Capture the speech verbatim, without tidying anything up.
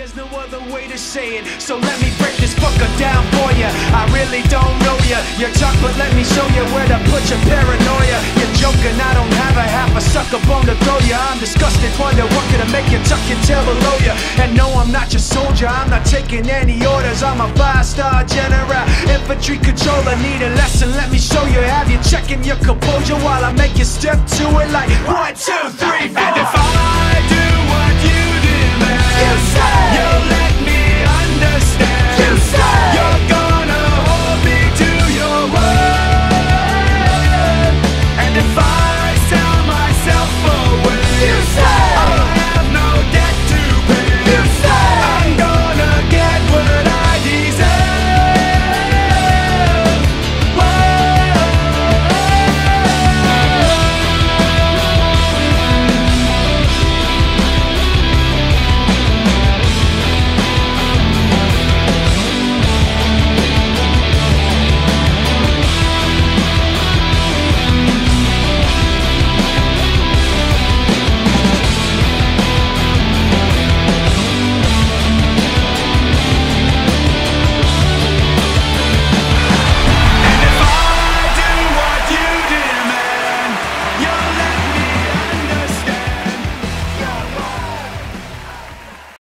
there's no other way to say it. So let me break this fucker down for ya. I really don't know ya. You're talk, but let me show you where to put your paranoia. You're joking, I don't have a half a sucker bone to throw ya. I'm disgusted, wonder what could have make you tuck your tail below ya. And no, I'm not your soldier, I'm not taking any orders. I'm a five-star general, infantry controller. Need a lesson, let me show you. Have you checking your composure while I make you step to it like one, two, three, four. And if I do